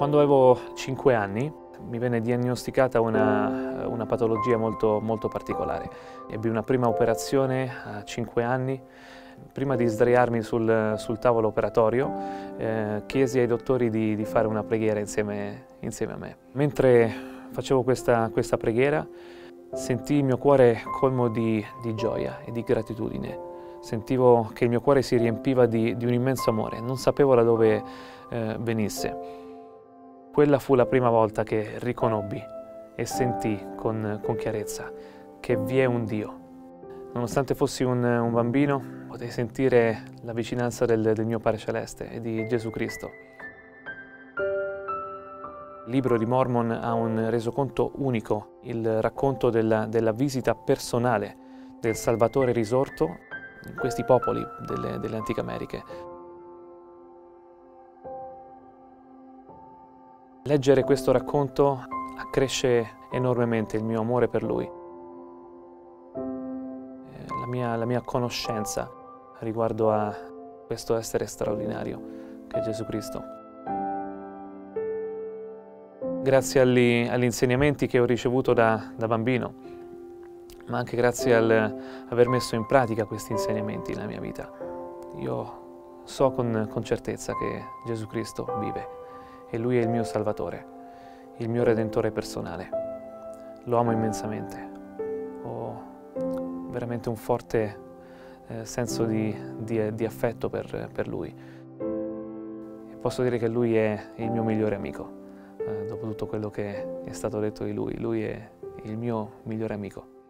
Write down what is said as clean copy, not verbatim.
Quando avevo 5 anni mi venne diagnosticata una patologia molto particolare. Ebbi una prima operazione a 5 anni. Prima di sdraiarmi sul tavolo operatorio chiesi ai dottori di fare una preghiera insieme a me. Mentre facevo questa preghiera sentii il mio cuore colmo di gioia e di gratitudine. Sentivo che il mio cuore si riempiva di un immenso amore, non sapevo da dove venisse. Quella fu la prima volta che riconobbi e sentii con chiarezza che vi è un Dio. Nonostante fossi un bambino, potei sentire la vicinanza del mio Padre Celeste e di Gesù Cristo. Il libro di Mormon ha un resoconto unico, il racconto della visita personale del Salvatore risorto in questi popoli delle antiche Americhe. Leggere questo racconto accresce enormemente il mio amore per Lui, la mia conoscenza riguardo a questo essere straordinario che è Gesù Cristo. Grazie agli insegnamenti che ho ricevuto da bambino, ma anche grazie all'aver messo in pratica questi insegnamenti nella mia vita, io so con certezza che Gesù Cristo vive. E Lui è il mio Salvatore, il mio Redentore personale. Lo amo immensamente. Ho veramente un forte senso di affetto per Lui. E posso dire che Lui è il mio migliore amico. Dopo tutto quello che è stato detto di Lui, Lui è il mio migliore amico.